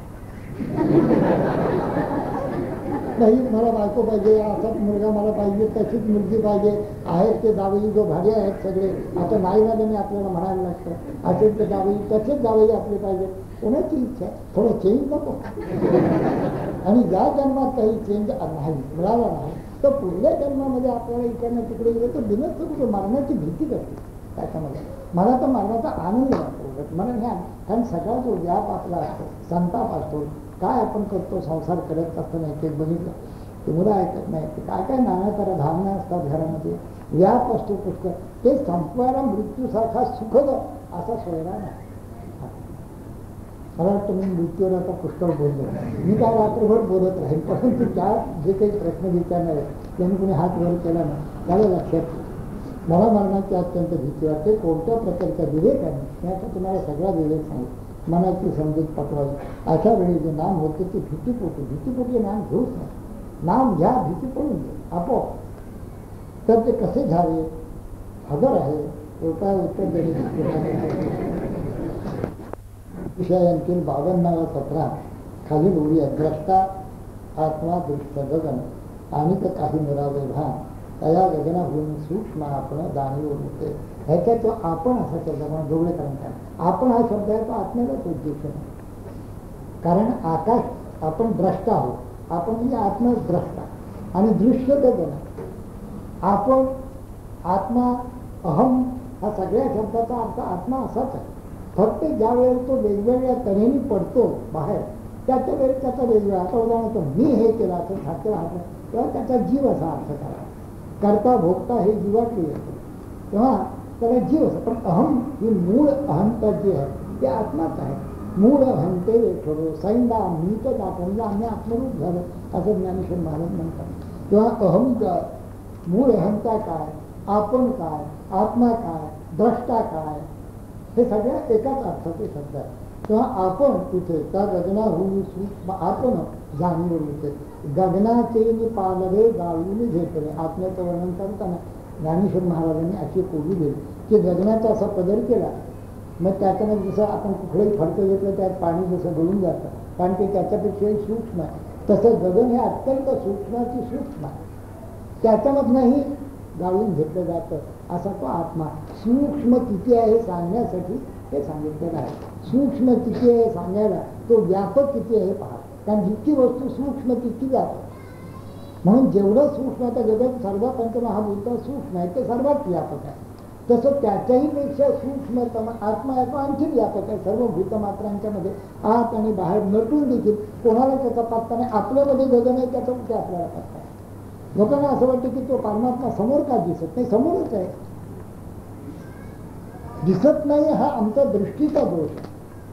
नाही मला बायको पाहिजे असाच मुलगा मला पाहिजे तशीच मुलगी पाहिजे आहेत ते जावई जो भारी आहेत सगळे आता नाही झाल्याने आपल्याला म्हणायला लागतं असेल ते जावई तसेच जावई आपले पाहिजे. कोणाची इच्छा आहे थोडं चेंज नको. आणि ज्या जन्मात काही चेंज नाही मिळाला नाही तर पुढल्या जन्मामध्ये आपल्याला इकडनं तिकडे गेलं तर बिनच कुठे मरण्याची भीती करते त्याच्यामध्ये. मला तर मरण्याचा आनंद वाटतो मला ह्या कारण सगळा जो व्याप आपला असतो संताप असतो काय आपण करतो संसार करत असताना एक एक बघितलं ते मुलं ऐकत नाही ते काय काय नाना तऱ्हा भावना असतात घरामध्ये व्याप असतो पुष्कळ ते संपवायला मृत्यूसारखा सुखद असा सोयरा नाही. मला वाटतं मी मृत्यूवर आता पुष्कळ बोललो मी काय रात्रभर बोलत राहील परंतु त्या जे काही प्रश्न विचारणार त्यांनी कुणी हात वर केला ना त्याला लक्षात मला मरणाची अत्यंत भीती वाटते. कोणत्या प्रकारचा विवेक आहे याचा तुम्हाला सगळा विवेक सांगितलं. मनाची समजूत पटवावी अशा वेळी जे नाम होते ते भीतीपोटी भीतीपोटी नाम घेऊच नाही. नाम घ्या भीती पडून दे आपोआप. तर ते कसे घ्यावे हजर आहे उपाय उत्तर देणे विषयांतील बावन्नावा सतरा खालील ओळी आहेत. द्रष्टा आत्मा दृष्ट गगन आणि तर काही निरावे भान तया गगनाहून सूक्ष्म आपण जाणीव होते. ह्याच्यात तो आपण असा शब्द म्हणून जोडले कारण आपण हा शब्द आहे तो आत्म्यालाच उद्देश नाही. कारण आकाश आपण द्रष्टा आहोत आपण म्हणजे आत्मद्रष्टा आणि दृश्य गगन आपण आत्मा अहम हा सगळ्या शब्दाचा अर्थ आत्मा असाच आहे. फक्त ज्या वेळेला तो वेगवेगळ्या तऱ्हेने पडतो बाहेर त्याच्या वेळेस त्याचा वेगवेगळा आता उदाहरणार्थ मी हे केलं असं खाते राहतं तेव्हा त्याचा जीव असा अर्थ करा. करता भोगता हे जीवातले येतो तेव्हा त्याला जीव असं पण अहम ही मूळ अहंता जी आहे ते आत्माच आहे. मूळ अहंते ठरो सैंदा मी तर दाखवून आम्ही आत्मरूप झालं असं ज्ञानेश्वर महाराज म्हणतात. तेव्हा अहंकार मूळ अहंता काय आपण काय आत्मा काय द्रष्टा काय हे सगळ्या एकाच अर्थाचे शब्द आहे. तेव्हा आपण तिथे त्या गगनाहून सूक्ष्म आपण जाणीव होते. गगनाचे पालवे गाळून घेतले आत्म्याचं वर्णन करताना ज्ञानेश्वर महाराजांनी अशी कोडी दिली की गगनाचा असा पदर केला मग त्याच्यामध्ये जसं आपण कुठलंही फडकं घेतलं त्यात पाणी जसं गळून जातं कारण ते त्याच्यापेक्षाही सूक्ष्म आहे तसं गगन हे अत्यंत सूक्ष्माची सूक्ष्म आहे त्याच्यामधनंही गाळून घेतलं जातं असा तो आत्मा. सूक्ष्म किती आहे हे सांगण्यासाठी हे सांगितलेलं आहे. सूक्ष्म किती आहे सांगायला तो व्यापक किती आहे हे पहा कारण जितकी वस्तू सूक्ष्म तितकी व्यापक म्हणून जेवढं सूक्ष्म आता जगत सर्व पंचमहाभूत सूक्ष्म आहे ते सर्वात व्यापक आहे तसं त्याच्याही पेक्षा सूक्ष्मतम आत्मा आहे तो आणखी व्यापक आहे. सर्व भूतमात्रांच्या मध्ये आत आणि बाहेर नटून देखील कोणाला त्याचा पत्ता नाही. आपल्यामध्ये गगन आहे त्याचा कुठे आपल्याला पत्ता आहे. लोकांना असं वाटतं की तो परमात्मा समोर का दिसत नाही समोरच आहे. दिसत नाही हा आमचा दृष्टीचा दोष आहे.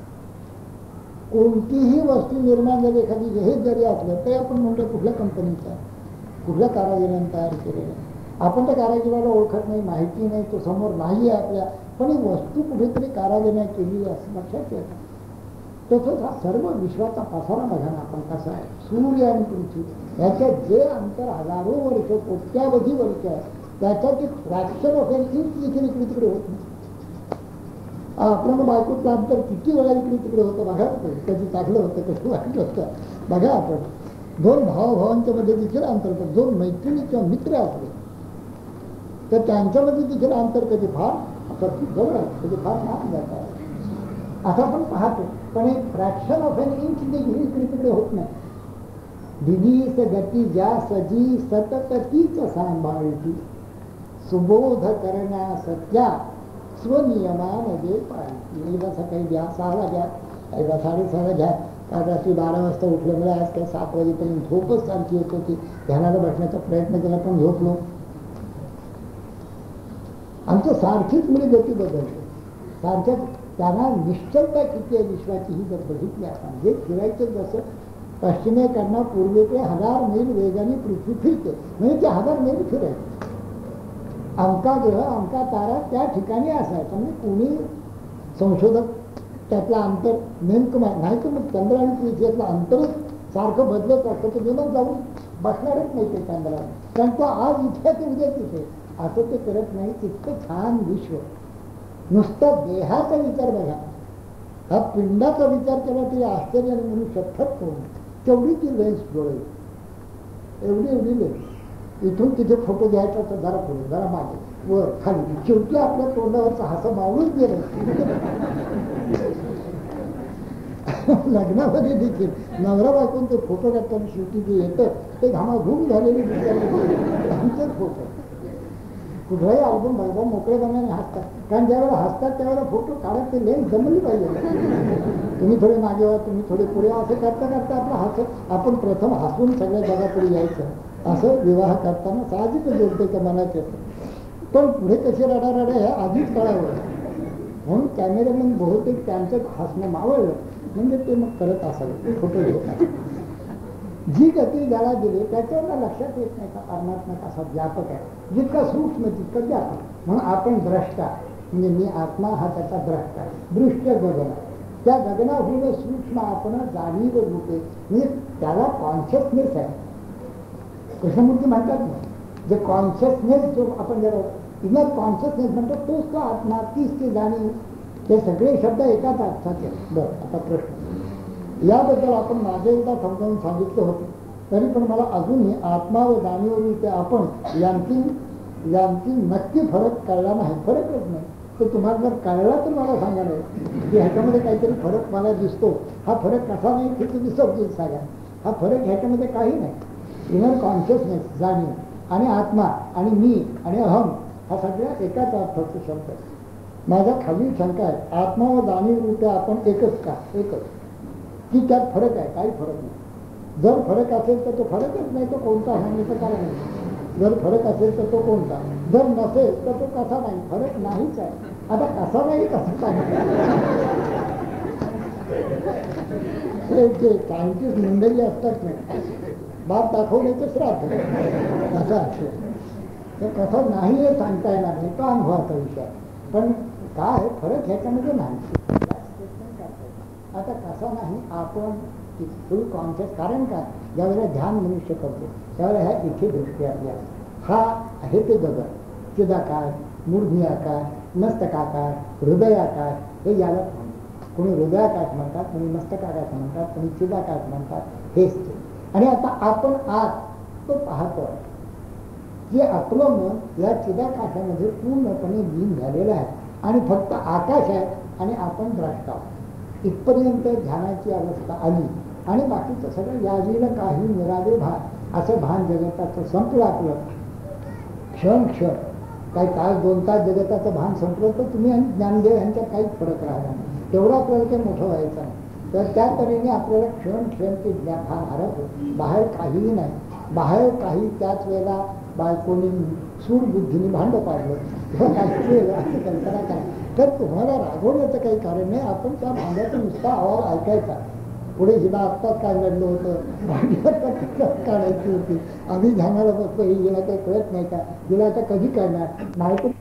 कोणतीही वस्तू निर्माण झाली एखादी हे जरी असलं तरी आपण म्हणतो कुठल्या कंपनीचं आहे कुठल्या कारागिराने तयार केलेलं आहे. आपण त्या कारागिराला ओळखत नाही माहिती नाही तो समोर नाही आहे आपल्या पण ही वस्तू कुठेतरी कारागिराने केली असं लक्षात येतं. तसंच हा सर्व विश्वाचा पसारा बघा ना आपण कसा आहे. सूर्य आणि पृथ्वी याच्यात जे अंतर हजारो वर्ष कोट्यावधी वर्ष आहे त्याच्यात एक फ्रॅक्शन ऑफ एन इंच देखील इकडे तिकडे होत नाही. आपल्याला बायकोचं अंतर किती वेळा इकडे तिकडे होतं बघा, कधी चांगलं होतं कधी वाईट होतं बघा. आपण दोन भावाभावांच्या मध्ये देखील अंतर होतं, दोन मैत्रिणी किंवा मित्र असले तर त्यांच्यामध्ये देखील अंतर कधी फार कधी जवळ कधी फार लांब जातात असं आपण पाहतो. पण एक फ्रॅक्शन ऑफ एन इंच देखील इकडे तिकडे होत नाही. दिलीस गती ज्या सजी सतत तीच सांभाळती, सुबोध करण्या सत्या स्वनियमामध्ये पाळती. एकदा सकाळी घ्या सहाला घ्या, एकदा साडेसहाला घ्या, काल रात्री बारा वाजता उठल्यामुळे आज काय सात वाजेपर्यंत झोपच सारखी येत होती. ध्यानाला बसण्याचा प्रयत्न केला पण झोपलो. आमचं सारखीच म्हणजे गती बदलते सारख्या. त्यांना निश्चलता किती आहे विश्वाची ही जर बघितली आपण, जे फिरायचं जसं पश्चिमेकडनं पूर्वेकडे हजार मैल वेगाने पृथ्वी फिरते म्हणजे ते हजार मैल फिरायचे. अमका ग्रह अमका तारा त्या ठिकाणी असायचा म्हणजे कोणी संशोधक त्यातलं अंतर नेमकं नाही तर मग चंद्र आणि पृथ्वीतलं अंतरच सारखं बदलत असतं तर मग जाऊन बसणारच नाही ते चंद्रावर, कारण तो आज इथे ते उद्या तिथे असं ते करत नाही. इतकं छान विश्व. नुसतं देहाचा विचार बघा, हा पिंडाचा विचार केला तरी आश्चर्याने म्हणू शकत कोण. तेवढी ती लेन्स डोळे, एवढी एवढी लेन्स. इथून तिथे फोटो घ्यायचा तर जरा पुढे जरा मागे वर खाली, शेवटी आपल्या तोंडावरचं हसं मावळून गेलं. लग्नामध्ये देखील नवरा बायकोन ते फोटो काढताना शेवटी जे येतं ते घामाघूम झालेले आमचे फोटो. कुठलाही अल्बम बघा मोकळेपणाने हसतात, कारण ज्यावेळेला हसतात त्यावेळेला फोटो काढत ते लेन्स जमली पाहिजे. तुम्ही थोडे मागे व्हा, तुम्ही थोडे पुढे, असं करता करता आपलं हसत आपण प्रथम हसून सगळ्या जगापुढे यायचं. असं विवाह करताना साहजिकच जोडते का मनात येतं. पण पुढे कसे रडारडा हे आधीच कळावं, म्हणून कॅमेरामॅन बहुतेक त्यांचं हसणं मावळलं म्हणजे ते मग करत असावे फोटो घेतात. जी गती ज्याला दिली त्याच्यावर लक्षात येत नाही का परमात्मा कसा व्यापक आहे, जितका सूक्ष्म तितकं व्यापक. म्हणून आपण द्रष्टा म्हणजे मी आत्मा हा त्याचा द्रष्टा, दृश्य गगन. त्या गगनाहून सूक्ष्म आपण जाणीव रूपे म्हणजे त्याला कॉन्शियसनेस आहे. कृष्णमूर्ती म्हणतात ना, जे कॉन्शियसनेस जो आपण जर इनर कॉन्शियसनेस म्हणतो तोच तो आत्मा, तीच ती जाणीव. हे सगळे शब्द एकाच अर्थाचे. बरं, आता प्रश्न याबद्दल आपण मागे एकदा समजावून सांगितलं होतं, तरी पण मला अजूनही आत्मा व जाणीव ते आपण यांची यांची नक्की फरक कळला नाही. फरकच नाही. तर तुम्हाला जर कळला तर मला सांगा नाही की ह्याच्यामध्ये काहीतरी फरक मला दिसतो. हा फरक कसा नाही हे तुम्ही समजून सांगा. हा फरक ह्याच्यामध्ये काही नाही. इनर कॉन्शियसनेस जाणीव आणि आत्मा आणि मी आणि अहम हा सगळ्या एकाच अर्थाचा शब्द आहे. माझ्या खाली शंका आहे, आत्मा व जाणीव रूपे आपण एकच का? एकच. की त्यात फरक आहे? काही फरक नाही. जर फरक असेल तर तो फरकच नाही, तो कोणता सांगण्याचं कारण नाही. जर फरक असेल तर तो कोणता, जर नसेल तर तो कसा नाही. फरक नाहीच आहे. आता कसा नाही कसं सांगितलं सायंटिस्ट मंडळी असतात नाही, बाप दाखवण्याचं श्राद्ध असं असतं. तर कसं नाही हे सांगता येणार नाही, तो अनुभवाचा विषय. पण काय फरक ह्याच्यामध्ये नाही. आता कसा नाही आपण फुल कॉन्शियस, कारण काय ज्यावेळेला ध्यान मनुष्य करतो त्यावेळेला ह्या इथे दृष्टी आपल्या हा आहे ते गगन, चिदाकार, मूर्धी आकार, मस्तकाकार, हृदयाकार हे याला म्हणतात. कोणी हृदयाकाश म्हणतात, कोणी मस्तकाकाश म्हणतात, कोणी चिदाकाश म्हणतात. हेच ते. आणि आता आपण आत तो पाहतो की आपलं मन या चिदाकाशामध्ये पूर्णपणे लीन झालेलं आहे आणि फक्त आकाश आहे आणि आपण द्रष्टा आहोत. इथपर्यंत ध्यानाची अवस्था आली आणि बाकीचं सगळं याजीला काही निराळे भान असं भान जगताचं संपलं. आपलं क्षण क्षण काही तास दोन तास जगताचं भान संपलं तर तुम्ही आणि ज्ञानदेव यांच्यात काहीच फरक राहिला नाही. तेवढं आपल्याला काही मोठं व्हायचं नाही. तर त्या तऱ्हेने आपल्याला क्षण क्षण ते भान हरवलं. बाहेर काहीही नाही. बाहेर काही त्याच वेळेला बायकोनी सूड बुद्धीने भांडं पाडलं किंवा अशी कल्पना करा तर तुम्हाला रागवण्याचं काही कारण नाही. आपण त्या भांड्याचा नुसता आवाज ऐकायचा. पुढे हिला आत्ताच काय लढलं होतं, भांड्याचा काढायची होती, आम्ही ध्यानाला बसतो, ही हिला काही कळत नाही का, हिला आता कधी काढणार नाही. तर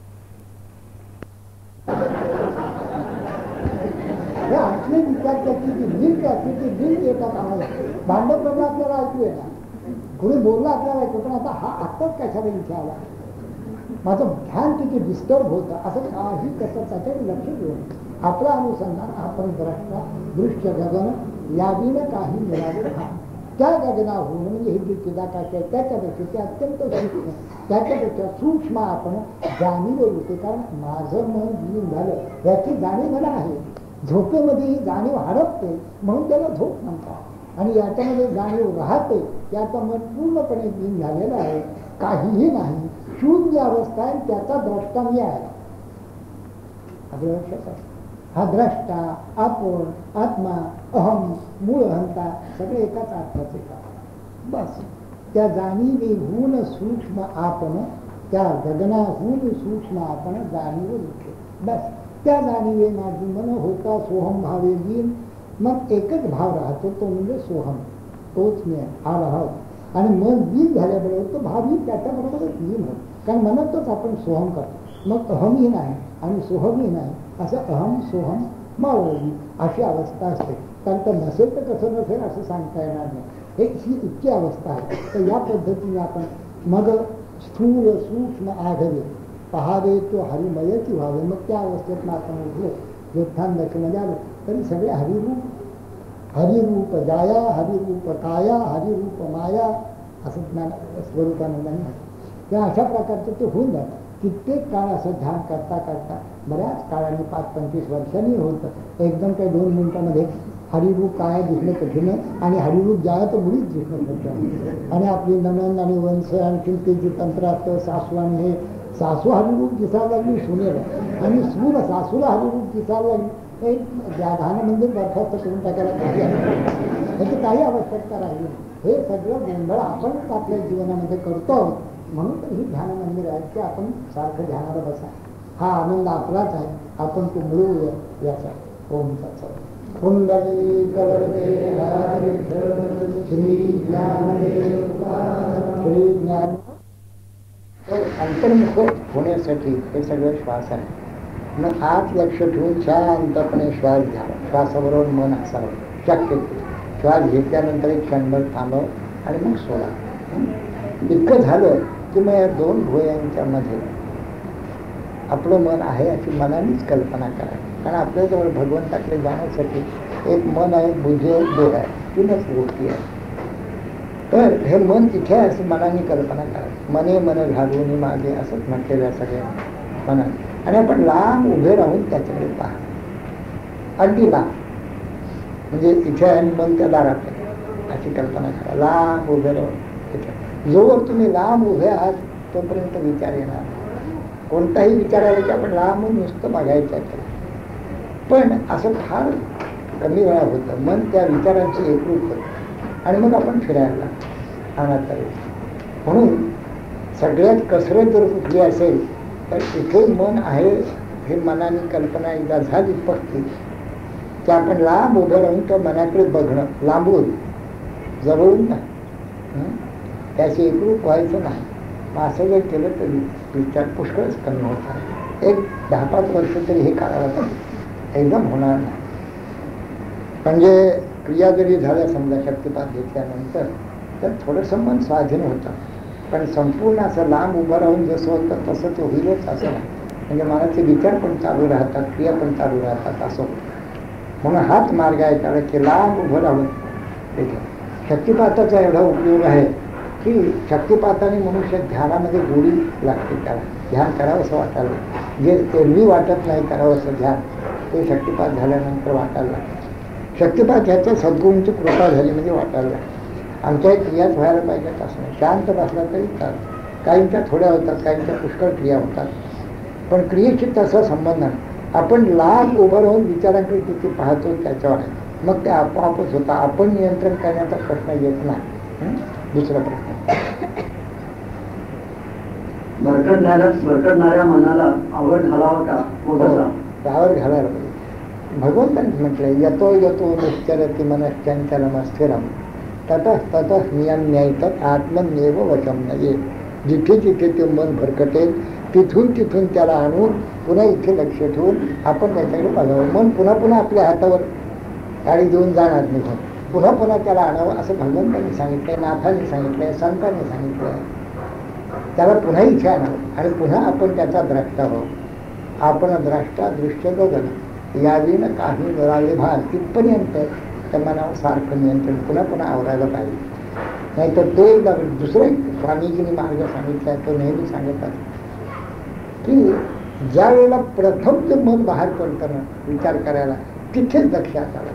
हे आपले विचार करते की लिंक असते ती लिंक येतात आम्हाला. भांडण करणं आपल्याला ऐकू येणार, कोणी बोललं आपल्याला ऐकू, पण आता हा आत्ताच कशाला विचार आला. माझं ध्यान तिथे डिस्टर्ब होतं, असं काही कसं त्याच्याकडे लक्ष देऊन आपलं अनुसंधान आपण द्रष्टा दृश्य गगन यावीनं काही मिळाले हा त्या गगनाहून म्हणजे हे जे चिदाकाश आहे त्याच्यापेक्षा ते अत्यंत सूक्ष्म त्याच्यापेक्षा सूक्ष्म आपण जाणीव होते. कारण माझं मन विलीन झालं याची जाणीव मला आहे. झोपेमध्ये ही जाणीव हरपते म्हणून त्याला झोप म्हणतात आणि याच्यामध्ये जाणीव राहते त्याचं मन पूर्णपणे विलीन झालेलं आहे. काहीही नाही, शून्य अवस्था आहे, त्याचा द्रष्टा मी आहे. आपल्या लक्षात आहे हा द्रष्टा आपण आत्मा अहम मूळ हंता सगळे एकाच अर्थाचे का बस. त्या जाणीवेहून सूक्ष्म आपण त्या गगनाहून सूक्ष्म आपण जाणीव लिखे बस. त्या जाणीवे माझी मन होता सोहम भावे लीन. मग एकच भाव राहतो तो म्हणजे सोहम, तोच मी हा भाव. आणि मन लीन झाल्याबरोबर तो भावही त्याच्याबरोबरच लीन होतो. कारण मनातच आपण सोहम करतो. मग अहमही नाही आणि सोहमही नाही, असं अहम सोहम मावळी अशी अवस्था असते. कारण तर नसेल तर कसं नसेल असं सांगता येणार नाही. हे ही इतकी अवस्था आहे. तर या पद्धतीने आपण मग स्थूल सूक्ष्म आढळे पहावे तो हरिमयची व्हावे. मग त्या अवस्थेत आपण उठलो योत्थान दक्षिण आलो तरी सगळे हरिरूप हरिरूप जाया हरिरूप काया हरिरूप माया असं ज्ञान स्वरूपानंदाने म्हणतात. त्या अशा प्रकारचं ते होऊन जातं. कित्येक काळ असं ध्यान करता करता बऱ्याच काळाने पाच पंचवीस वर्षांनी होतं. एकदम काही दोन मिनिटामध्ये हरिरूप काय दिसलं कठीण आहे आणि हरिरूप जाया तर मुळीच दिसलं कठीण. आणि आपली ननंद आणि वंश आणखी ते जे तंत्र असतं सासू आणि हे सासू हरिरूप दिसायला लागली सुनेला आणि सून सासूला हरिरूप दिसायला लागली एक ध्यान मंदिर बरखास्त करून टाकायला काही त्याची काही आवश्यकता राहिली. हे सगळं गोंधळ आपणच आपल्या जीवनामध्ये करतो आहोत. म्हणून तर ही ध्यान मंदिर आहे की आपण सारखं ध्यानाला बसा. हा आनंद आपलाच आहे, आपण तो मिळवूया याचा. ओम तत्सत. कुंडली कवडे श्री ज्ञानदेव श्री ज्ञान अंतर्मुख होण्यासाठी हे सगळं श्वास आहे. मग आत लक्ष ठेवून शांतपणे श्वास घ्यावा. श्वासाबरोबर मन असावं शक्य. श्वास घेतल्यानंतर एक क्षणभर थांबव आणि मग सोडा. इतकं झालं की मग या दोन भुवयांच्या मध्ये आपलं मन आहे अशी मनानेच कल्पना करा. कारण आपल्याजवळ भगवंताकडे जाण्यासाठी एक मन आहे, बुद्धी आहे, देह आहे, तीनच गोष्टी आहेत. तर हे मन तिथे आहे असं मनाने कल्पना करा. मने मन घालून मागे असंच म्हटलेलं सगळ्या मनाने. आणि आपण लांब उभे राहून त्याच्याकडे पहा. अगदी लांब म्हणजे इथे आहे मन त्या दारात आहे अशी कल्पना करा. लांब उभे राहून तिथे जोवर तुम्ही लांब उभे आहात तोपर्यंत विचार येणार. कोणताही विचार आला की आपण लांब नुसतं बघायचं आहे. पण असं फार कमी वेळा होतं. मन त्या विचारांची एकरूप होतं आणि मग आपण फिरायला आणत आहे. म्हणून सगळ्यात कसरत जर कुठली असेल तर इथे मन आहे हे मनाने कल्पना एकदा झाली पक्की की आपण लांब उभं राहून त्या मनाकडे बघणं. लांबून जवळून नाही, त्याशी एकरूप व्हायचं नाही. मग असं जर केलं तर विचार पुष्कळच कमी होतात. एक दहा पाच वर्ष तरी हे काढावं एकदम होणार नाही. म्हणजे क्रिया जरी झाल्या समजा शक्तिपात घेतल्यानंतर तर थोडंसं मन स्वाधीन होतं. पण संपूर्ण असं लांब उभं राहून जसं होतं तसं ते होईलच असं नाही. म्हणजे मनाचे विचार पण चालू राहतात, क्रिया पण चालू राहतात असं होतं. म्हणून हाच मार्ग आहे त्याला की लांब उभं राहून तिथे. शक्तिपाताचा एवढा उपयोग आहे की शक्तिपाताने मनुष्य ध्यानामध्ये गोडी लागते. त्याला ध्यान करावं असं वाटायला जे एरवी वाटत नाही करावं असं ध्यान ते शक्तिपात झाल्यानंतर वाटायला लागतं. शक्तिपात ह्याच्या सद्गुरूंची कृपा झाली म्हणजे वाटायला लागतं. आमच्या क्रियाच व्हायला पाहिजेत असं नाही. शांत बसला तरी चालतं. काहींच्या थोड्या होतात, काहींच्या पुष्कळ क्रिया होतात. पण क्रियेशी तसा संबंध नाही. आपण लांब उभं राहून विचारांकडे किती पाहतो त्याच्यावर आहे. मग ते आपोआपच होतं. आपण नियंत्रण करण्याचा प्रश्न येत नाही. दुसरा प्रश्न भरकटणाऱ्या भरकटणाऱ्या मनाला आवड घालावा का? आवड घालायला पाहिजे. भगवंतांनी म्हटलंय यतो यतो निश्चरती मनश्चंचलम स्थिरम ततः ततः नियम न्यायतात आत्मन्येव वशम नये. जिथे जिथे ते मन भरकटेल तिथून तिथून त्याला आणून पुन्हा इथे लक्ष ठेवून आपण त्याच्याकडे बघावं. मन पुन्हा पुन्हा आपल्या हातावर गाडी देऊन जाणार निघून. पुन्हा पुन्हा त्याला आणावं असं भगवंतांनी सांगितलंय, नाथांनी सांगितलंय, संतांनी सांगितलंय. त्याला पुन्हा इथे आणावं आणि पुन्हा आपण त्याचा द्रष्टा हो. आपण द्रष्टा दृश्य गगन यावीन काही मिळाले भार तिथपर्यंत त्या मनावर सारखं नियंत्रण पुन्हा पुन्हा आवरायला पाहिजे. नाहीतर तो एकदा दुसरा एक स्वामीजींनी मार्ग सांगितला तो नेहमी सांगत असतो की ज्या वेळेला प्रथम ते मन बाहेर पडतं ना विचार करायला तिथेच लक्ष असावं.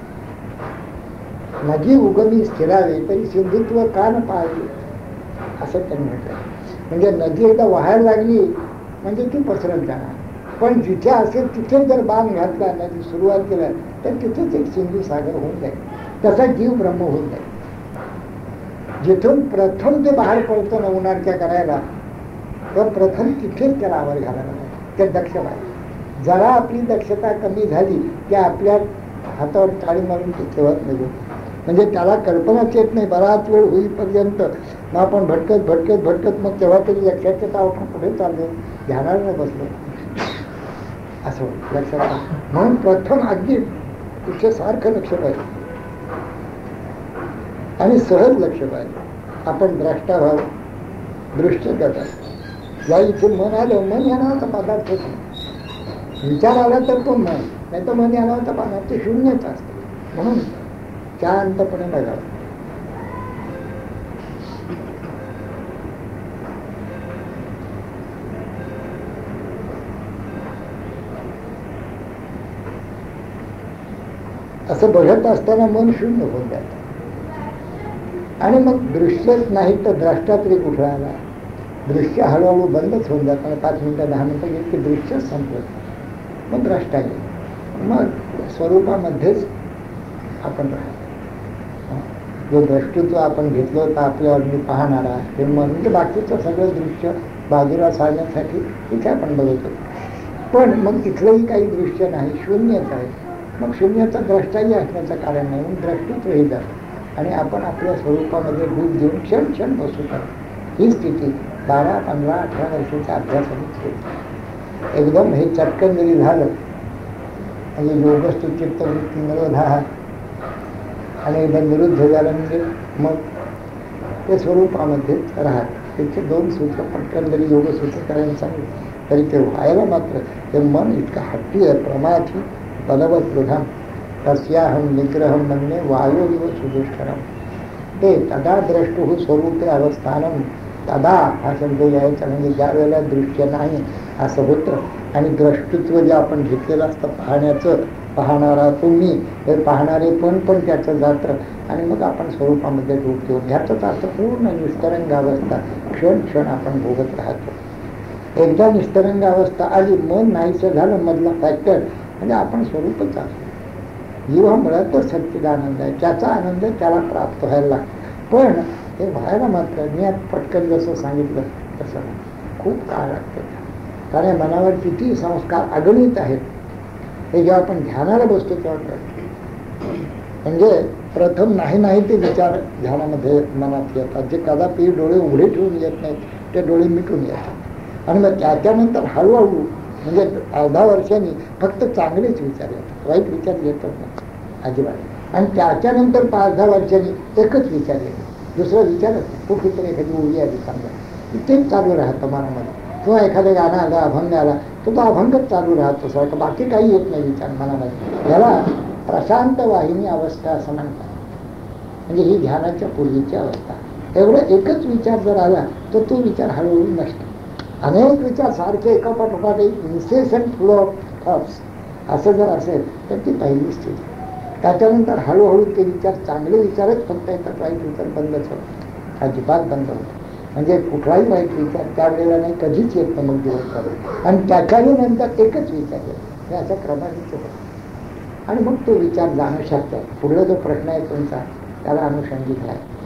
नदी उगमी स्थिरावे तरी सिंधुत्व का न पाहावे असं त्यांनी म्हटलं. म्हणजे नदी एकदा वाहायला लागली म्हणजे ती पसरत जाणार. पण जिथे असेल तिथे जर बाण घातला नदी सुरुवात केला तर तिथेच एक सिंधू सागर होऊन जाईल. तसा जीव ब्रह्म होऊन जाईल. जिथून प्रथम ते बाहेर पडतं ना उन्हाळ्या करायला तर प्रथम तिथेच त्याला आवर घालायला ते दक्ष पाहिजे. जरा आपली दक्षता कमी झाली की आपल्या हातावर टाळी मारून ते ठेवत नाही. म्हणजे त्याला कल्पनाच येत नाही. बराच वेळ होईपर्यंत मग आपण भटकत भटकत भटकत मग तेव्हा तरी लक्षात येतं आपण कुठे चाललो ध्यानाला बसलो असं लक्षात. म्हणून प्रथम अगदी तिथे सारखं लक्ष पाहिजे आणि सहज लक्ष पाहिजे. आपण द्रष्टा व्हावं दृष्ट करतात. या इथे मन आलं मन या नावाचा पदार्थ होतो. विचार आला तर तो मन नाही तर मन या नावाचा पदार्थ शून्यच असतो. म्हणून शांतपणे बघावं. असं बघत असताना मन शून्य होऊन जातं. आणि मग दृश्यच नाही तर द्रष्टा तरी कुठं आला. दृश्य हळूहळू बंदच होऊन जातं. पाच मिनिटं दहा मिनिटं गेली की दृश्यच संपलं. मग द्रष्टा गेला. मग स्वरूपामध्येच आपण राहतो. जो द्रष्टित्व आपण घेतलं होतं आपल्यावर मी पाहणारा हे म्हणजे बाकीचं सगळं दृश्य बाजूला सारण्यासाठी तिथे आपण बघत होतो. पण मग तिथलंही काही दृश्य नाही शून्यच आहे. मग शून्याचा द्रष्टाही असण्याचं कारण नाही. म्हणून द्रष्टित्वही जातं आणि आपण आपल्या स्वरूपामध्ये डूब देऊन क्षण क्षण बसू शकतो. ही स्थिती बारा पंधरा अठरा वर्षाच्या अभ्यासानेच होती. एकदम हे चटकन जरी झालं म्हणजे योगस्तु चित्तवृत्ती निरोधा आणि एकदा निरुद्ध झालं म्हणजे मग ते स्वरूपामध्ये राहत. त्याचे दोन सूत्र पटकन जरी योगसूत्र करायला सांगितलं तरी ते व्हायला मात्र ते मन इतकं हट्टी आहे. प्रमाथी बलवत दृढम तस्याहम निग्रहम म्हणणे वायोरिव सुदुष्करम. ते तदा द्रष्टु स्वरूपे अवस्थानम तदा हा शब्द यायचा. म्हणजे ज्या वेळेला दृश्य नाही असं होतं आणि द्रष्टित्व जे आपण घेतलेलं असतं पाहण्याचं पाहणारा तुम्ही हे पाहणारे पण पण त्याचं जातं आणि मग आपण स्वरूपामध्ये डूबतो. ह्याचाच अर्थ पूर्ण निस्तरंग अवस्था क्षण क्षण आपण भोगत राहतो. एकदा निस्तरंग अवस्था आली मन नाहीचं झालं मधला फॅक्टर म्हणजे आपण स्वरूपच असतो. जीव हा मुळातच सच्चिदानंद आहे. त्याचा आनंद त्याला प्राप्त व्हायला लागतो. पण हे व्हायला मात्र मी आता पटकन जसं सांगितलं तसं खूप काळ लागतो. कारण मनावर किती संस्कार अगणित आहेत हे जेव्हा आपण ध्यानाला बसतो तेव्हा कळतं. म्हणजे प्रथम नाही नाही ते विचार ध्यानामध्ये मनात येतात. जे कदापि डोळे उघडे ठेवून येत नाहीत ते डोळे मिटून येतात. आणि मग त्याच्यानंतर हळूहळू म्हणजे अर्धा वर्षांनी फक्त चांगलेच विचार येतात. वाईट विचार येतच नाही अजिबात. आणि त्याच्यानंतर पाच दहा वर्षांनी एकच विचार येतो. दुसरा विचारच नाही. कुठेतरी एखादी उडी आली समजा तेच चालू राहतं मनामध्ये. किंवा एखादं गाणं आलं अभंग आला तर तो अभंगच चालू राहतो सारखं. बाकी काही येत नाही विचार मनामध्ये. याला प्रशांत वाहिनी अवस्था असं म्हणतात. म्हणजे ही ध्यानाच्या पूर्वीची अवस्था. एवढं एकच विचार जर आला तर तो विचार हळूहळू नसतो. अनेक विचार सारखे एका पाठोपाठ एक इन्सेसंट फ्लो ऑफ थॉट्स असं जर असेल तर ती पहिली स्थिती. त्याच्यानंतर हळूहळू ते विचार चांगले विचारच फक्त येतात. वाईट विचार बंदच होतो. अजिबात बंद होतो. म्हणजे कुठलाही वाईट विचार त्यावेळेला नाही कधीच येत नाही मग दिवस. आणि त्याच्याही नंतर एकच विचार येतो. हे अशा क्रमानेच होतं. आणि मग तो विचार जाणू शकतात. पुढला जो प्रश्न आहे तुमचा त्याला अनुषंगिक आहे.